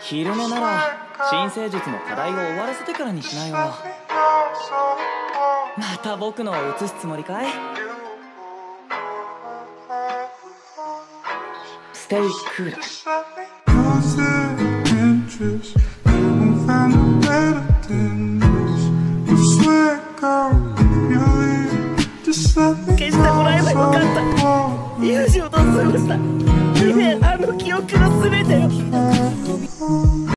昼寝なら新生術の課題を終わらせてからにしなよ。また僕のを映すつもりかい？ Stay cool.消してもらえばよかった。友情と過ごした2年、あの記憶の全てを。